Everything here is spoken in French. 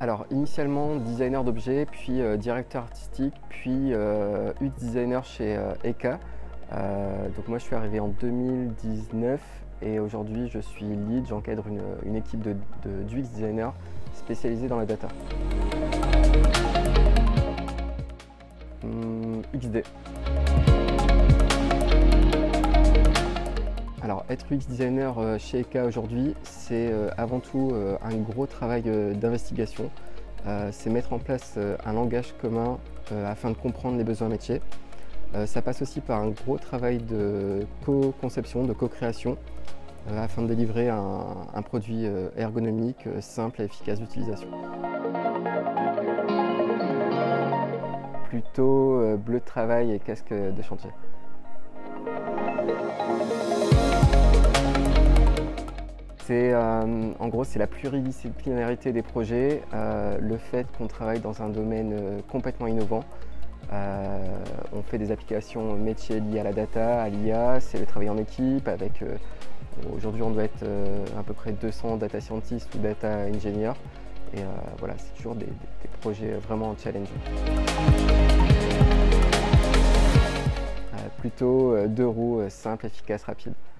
Alors initialement designer d'objets, puis directeur artistique, puis UX designer chez Eka. Donc moi je suis arrivé en 2019 et aujourd'hui je suis lead, j'encadre une équipe d'UX designers spécialisée dans la data. XD. Alors être UX designer chez Eka aujourd'hui, c'est avant tout un gros travail d'investigation. C'est mettre en place un langage commun afin de comprendre les besoins métiers. Ça passe aussi par un gros travail de co-conception, de co-création, afin de délivrer un produit ergonomique, simple et efficace d'utilisation. Plutôt bleu de travail et casque de chantier. En gros, c'est la pluridisciplinarité des projets, le fait qu'on travaille dans un domaine complètement innovant. On fait des applications métiers liées à la data, à l'IA, c'est le travail en équipe avec, aujourd'hui on doit être à peu près 200 data scientists ou data engineers. Et voilà, c'est toujours des projets vraiment challengeants. Plutôt 2 roues, simple, efficace, rapide.